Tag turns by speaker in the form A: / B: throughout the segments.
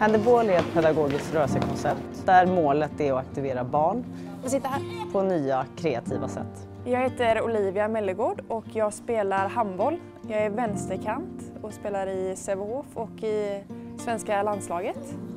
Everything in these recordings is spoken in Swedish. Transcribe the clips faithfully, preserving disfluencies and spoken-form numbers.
A: Handeball är ett pedagogiskt rörelsekoncept där målet är att aktivera barn
B: Jag sitter här.
A: på nya kreativa sätt.
B: Jag heter Olivia Mellegård och jag spelar handboll. Jag är vänsterkant och spelar i Sävehof och i svenska landslaget.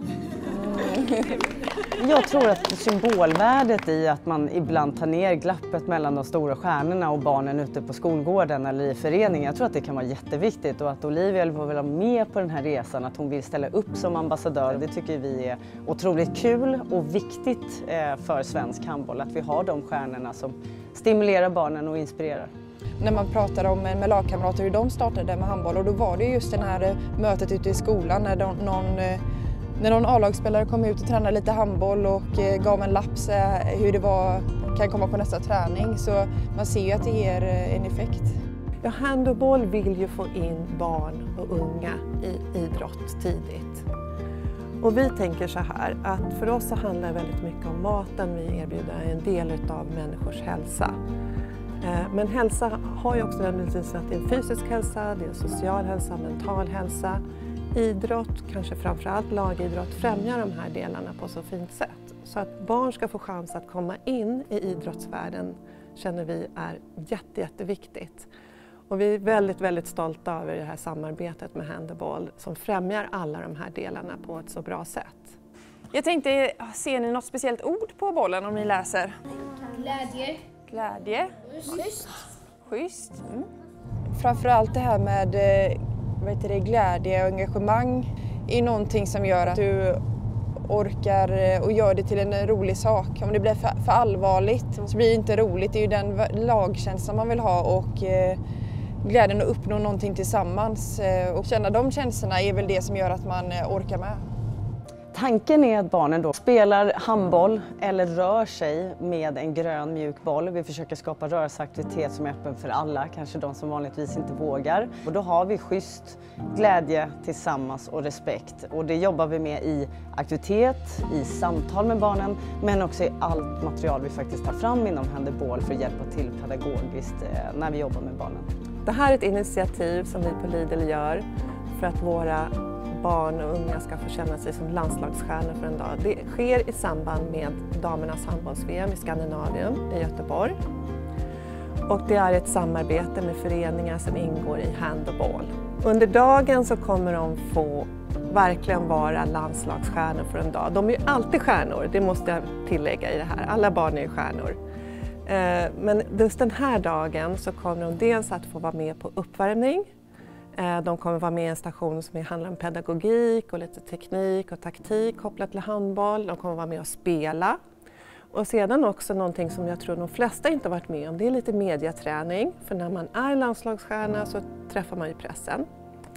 A: Jag tror att symbolvärdet i att man ibland tar ner glappet mellan de stora stjärnorna och barnen ute på skolgården eller i föreningen, jag tror att det kan vara jätteviktigt, och att Olivia vill vara med på den här resan, att hon vill ställa upp som ambassadör, det tycker vi är otroligt kul och viktigt för svensk handboll, att vi har de stjärnorna som stimulerar barnen och inspirerar.
B: När man pratar om med lagkamrater hur de startade med handboll, och då var det just det här mötet ute i skolan när de, någon När någon A-lagsspelare kom ut och tränade lite handboll och gav en lapp hur det var, kan komma på nästa träning, så man ser ju att det ger en effekt.
C: Ja, handboll vill ju få in barn och unga i idrott tidigt. Och vi tänker så här att för oss så handlar det väldigt mycket om maten vi erbjuder, en del av människors hälsa. Men hälsa har ju också den betydelsen att det är en fysisk hälsa, det är en social hälsa, mental hälsa. Idrott, kanske framförallt lagidrott, främjar de här delarna på så fint sätt. Så att barn ska få chans att komma in i idrottsvärlden känner vi är jätte, jätteviktigt. Och vi är väldigt, väldigt stolta över det här samarbetet med Handeball som främjar alla de här delarna på ett så bra sätt.
B: Jag tänkte, ser ni något speciellt ord på bollen om ni läser?
D: Glädje.
B: Glädje.
D: Schysst.
B: Schysst. Mm. Framförallt det här med vad heter det, glädje och engagemang är någonting som gör att du orkar och gör det till en rolig sak. Om det blir för, för allvarligt så blir det inte roligt. Det är ju den lagkänslan man vill ha, och eh, glädjen att uppnå någonting tillsammans. Eh, och känna de känslorna är väl det som gör att man eh, orkar med.
A: Tanken är att barnen då spelar handboll eller rör sig med en grön mjuk boll. Vi försöker skapa rörelseaktivitet som är öppen för alla, kanske de som vanligtvis inte vågar. Och då har vi schysst, glädje tillsammans och respekt. Och det jobbar vi med i aktivitet, i samtal med barnen, men också i allt material vi faktiskt tar fram inom Handeball för att hjälpa till pedagogiskt när vi jobbar med barnen.
C: Det här är ett initiativ som vi på Lidl gör för att våra barn och unga ska få känna sig som landslagsstjärnor för en dag. Det sker i samband med damernas handbolls-V M i Skandinavien i Göteborg. Och det är ett samarbete med föreningar som ingår i Handeball. Under dagen så kommer de få verkligen vara landslagsstjärnor för en dag. De är ju alltid stjärnor, det måste jag tillägga i det här. Alla barn är ju stjärnor. Men just den här dagen så kommer de dels att få vara med på uppvärmning. De kommer vara med i en station som handlar om pedagogik och lite teknik och taktik kopplat till handboll. De kommer vara med och spela. Och sedan också någonting som jag tror de flesta inte har varit med om, det är lite mediaträning. För när man är landslagsstjärna så träffar man ju pressen.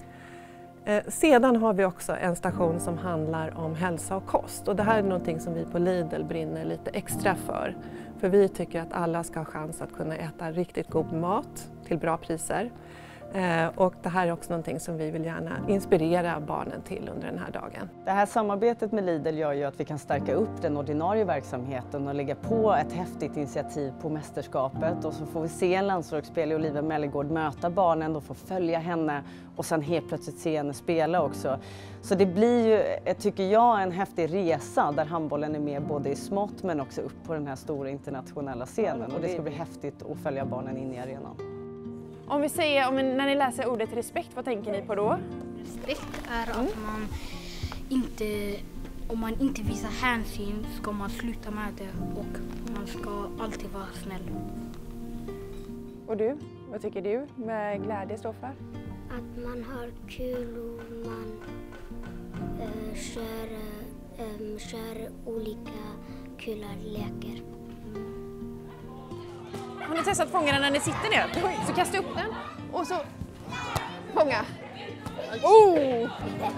C: Sedan har vi också en station som handlar om hälsa och kost. Och det här är någonting som vi på Lidl brinner lite extra för. För vi tycker att alla ska ha chans att kunna äta riktigt god mat till bra priser. Och det här är också någonting som vi vill gärna inspirera barnen till under den här dagen.
A: Det här samarbetet med Lidl gör ju att vi kan stärka upp den ordinarie verksamheten och lägga på ett häftigt initiativ på mästerskapet. Och så får vi se en landslagsspelare, Olivia Mellegård, möta barnen och få följa henne och sen helt plötsligt se henne spela också. Så det blir ju, tycker jag, en häftig resa där handbollen är med både i smått men också upp på den här stora internationella scenen. Och det ska bli häftigt att följa barnen in i arenan.
B: Om vi säger, om, när ni läser ordet respekt, vad tänker ni på då?
D: Respekt är att man inte, om man inte visar hänsyn ska man sluta med det, och man ska alltid vara snäll.
B: Och du, vad tycker du med glädje står för?
E: Att man har kul och man äh, kör, äh, kör olika kul lekar.
B: Har ni testat fånga den när ni sitter ner? Så kasta upp den och så fånga. Oh!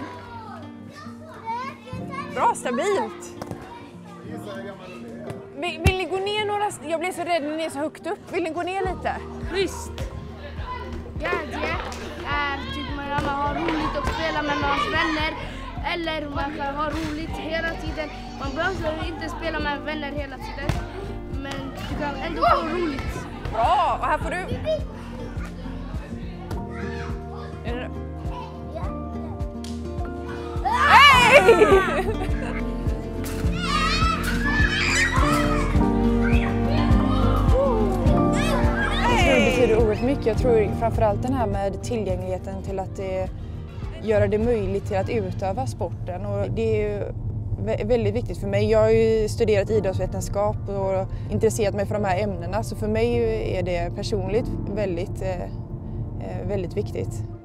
B: Bra, stabilt. Vill, vill ni gå ner några? Jag blev så rädd när ni är så högt upp. Vill ni gå ner lite?
F: Schysst. Glädje är typ man gärna har roligt och spela med någons vänner. Eller man kan ha roligt hela tiden. Man behöver inte spela med vänner hela tiden. Men du kan ändå få roligt.
B: Bra! Och här får du... Hej! Det betyder oerhört mycket. Jag tror framförallt den här med tillgängligheten till att det, göra det möjligt till att utöva sporten. Och det är ju väldigt viktigt för mig. Jag har ju studerat idrottsvetenskap och intresserat mig för de här ämnena. Så för mig är det personligt väldigt, väldigt viktigt.